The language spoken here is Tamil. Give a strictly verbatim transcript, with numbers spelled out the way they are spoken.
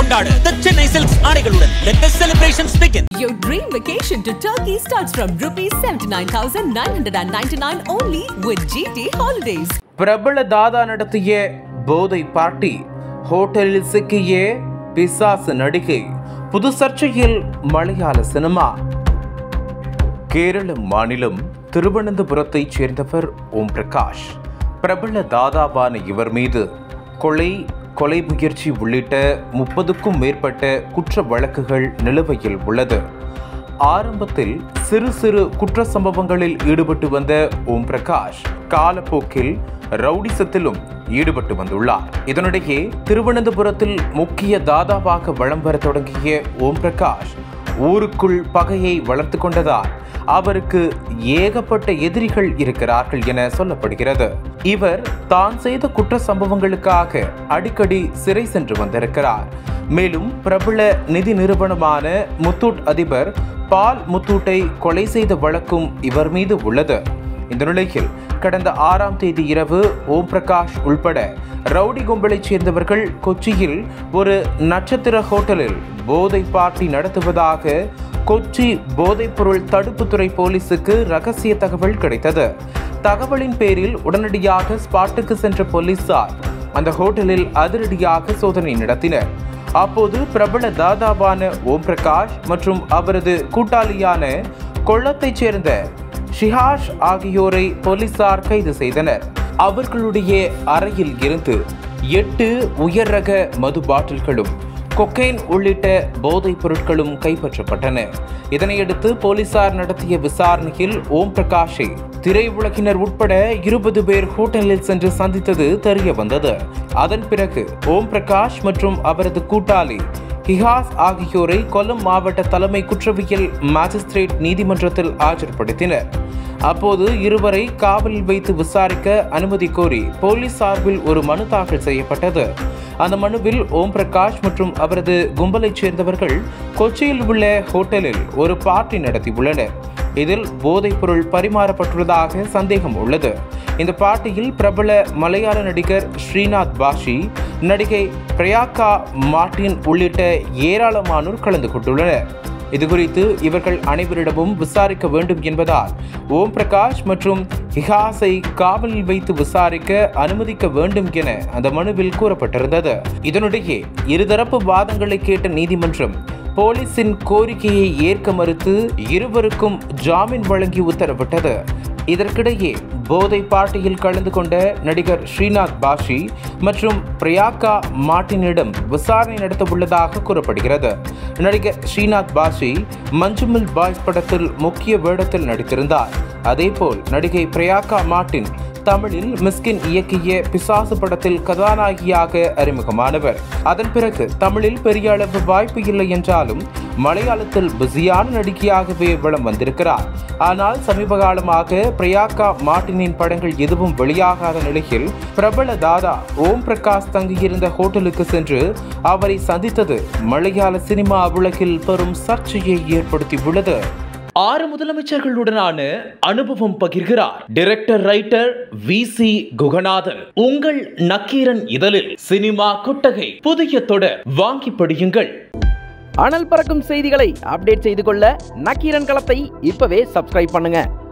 கொண்டாடு the Chennai Silks ஆடைகளுடன். Let the celebrations begin. Your dream vacation to Turkey starts from rupees seventy-nine thousand nine hundred ninety-nine only with G T Holidays. பிரபல தாதா நடத்திய போதை பார்ட்டி, ஹோட்டலில் சிக்கிய பிசாசு நடிகை, புது சர்ச்சையில் மலையாள சினிமா. கேரள மாநிலம் திருவனந்தபுரத்தைச் சேர்ந்தவர் ஓம் பிரகாஷ். பிரபல தாதாவான இவர் மீது கொலை, கொலை முயற்சி உள்ளிட்ட முப்பதுக்கும் மேற்பட்ட குற்ற வழக்குகள் நிலுவையில் உள்ளது. ஆரம்பத்தில் சிறு சிறு குற்ற சம்பவங்களில் ஈடுபட்டு வந்த ஓம் பிரகாஷ் காலப்போக்கில் ரவுடிசத்திலும் ஈடுபட்டு வந்துள்ளார். இதனிடையே திருவனந்தபுரத்தில் முக்கிய தாதாவாக வலம் வர தொடங்கிய ஓம் பிரகாஷ் ஊருக்குள் பகையை வளர்த்து கொண்டதால் அவருக்கு ஏகப்பட்ட எதிரிகள் இருக்கிறார்கள் என சொல்லப்படுகிறது. இவர் தான் செய்த குற்ற சம்பவங்களுக்காக அடிக்கடி சிறை சென்று வந்திருக்கிறார். மேலும் பிரபல நிதி நிறுவனமான முத்தூட் அதிபர் பால் முத்தூட்டை கொலை செய்த வழக்கும் இவர் மீது உள்ளது. இந்த நிலையில் கடந்த ஆறாம் தேதி இரவு ஓம் பிரகாஷ் உள்பட ரவுடி கும்பலைச் சேர்ந்தவர்கள் கொச்சியில் ஒரு நட்சத்திர ஹோட்டலில் போதை பார்ட்டி நடத்துவதாக கொச்சி போதைப்பொருள் தடுப்புத்துறை போலீசுக்கு ரகசிய தகவல் கிடைத்தது. தகவலின் பேரில் உடனடியாக ஸ்பாட்டுக்கு சென்ற போலீசார் அந்த ஹோட்டலில் அதிரடியாக சோதனை நடத்தினர். அப்போது பிரபல தாதாவான ஓம் பிரகாஷ் மற்றும் அவரது கூட்டாளியான கொள்ளத்தைச் சேர்ந்த ஷிஹாஷ் ஆகியோரை போலீசார் கைது செய்தனர். அவர்களுடைய அறையில் இருந்து எட்டு உயர் ரக மது பாட்டில்களும் கொக்கைன் உள்ளிட்ட போதைப் பொருட்களும் கைப்பற்றப்பட்டன. இதனையடுத்து போலீசார் நடத்திய விசாரணையில் ஓம் பிரகாஷை திரையுலகினர் உட்பட இருபது பேர் ஹோட்டலில் சென்று சந்தித்தது தெரிய வந்தது. அதன் பிறகு ஓம் பிரகாஷ் மற்றும் அவரது கூட்டாளி ஹிஹாஸ் ஆகியோரை கொல்லம் மாவட்ட தலைமை குற்றவியல் மாஜிஸ்திரேட் நீதிமன்றத்தில் ஆஜர்படுத்தினர். அப்போது இருவரை காவலில் வைத்து விசாரிக்க அனுமதி கோரி போலீஸ் சார்பில் ஒரு மனு தாக்கல் செய்யப்பட்டது. அந்த மனுவில் ஓம் பிரகாஷ் மற்றும் அவரது கும்பலைச் சேர்ந்தவர்கள் கொச்சியில் உள்ள ஹோட்டலில் ஒரு பார்ட்டி நடத்தியுள்ளனர். இதில் போதைப் பொருள் பரிமாறப்பட்டுள்ளதாக சந்தேகம் உள்ளது. இந்த பார்ட்டியில் பிரபல மலையாள நடிகர் ஸ்ரீநாத் பாஷி, நடிகை பிரயாக்கா மார்டின் உள்ளிட்ட ஏராளமானோர் கலந்து கொண்டுள்ளனர். இதுகுறித்து இவர்கள் அனைவரிடமும் விசாரிக்க வேண்டும் என்பதால் ஓம் பிரகாஷ் மற்றும் ஹிஹாஸை காவலில் வைத்து விசாரிக்க அனுமதிக்க வேண்டும் என அந்த மனுவில் கூறப்பட்டிருந்தது. இதனிடையே இருதரப்பு வாதங்களை கேட்ட நீதிமன்றம் போலீசின் கோரிக்கையை ஏற்க மறுத்து இருவருக்கும் ஜாமீன் வழங்கி உத்தரவிட்டது. இதற்கிடையே போதை பார்ட்டியில் கலந்து கொண்ட நடிகர் ஸ்ரீநாத் பாஷி மற்றும் பிரயாக்கா மார்டினிடம் விசாரணை நடத்த உள்ளதாக கூறப்படுகிறது. நடிகர் ஸ்ரீநாத் பாஷி மஞ்சுமல் பாய்ஸ் படத்தில் முக்கிய வேடத்தில் நடித்திருந்தார். அதேபோல் நடிகை பிரயாக்கா மார்டின் தமிழில் மிஸ்கின் இயக்கிய பிசாசு படத்தில் கதாநாயகியாக அறிமுகமானவர். அதன் பிறகு தமிழில் பெரிய அளவு வாய்ப்பு இல்லை என்றாலும் மலையாளத்தில் பிஸியான நடிகையாகவே வலம் வந்திருக்கிறார். ஆனால் சமீப காலமாக பிரயாக்கா மார்டினின் படங்கள் எதுவும் வெளியாகாத நிலையில் பிரபல தாதா ஓம் பிரகாஷ் தங்கியிருந்த ஹோட்டலுக்கு சென்று அவரை சந்தித்தது மலையாள சினிமா உலகில் பெரும் சர்ச்சையை ஏற்படுத்தியுள்ளது. ஆறு முதலமைச்சர்களுடனான அனுபவம் பகிர்கிறார் director writer V C Guganathan. உங்கள் நக்கீரன் இதழில் சினிமா கொட்டகை புதிய தொடர் வாங்கி படியுங்கள். அனல் பறக்கும் செய்திகளை அப்டேட் செய்து கொள்ள நக்கீரன் களத்தை இப்பவே சப்ஸ்கிரைப் பண்ணுங்க.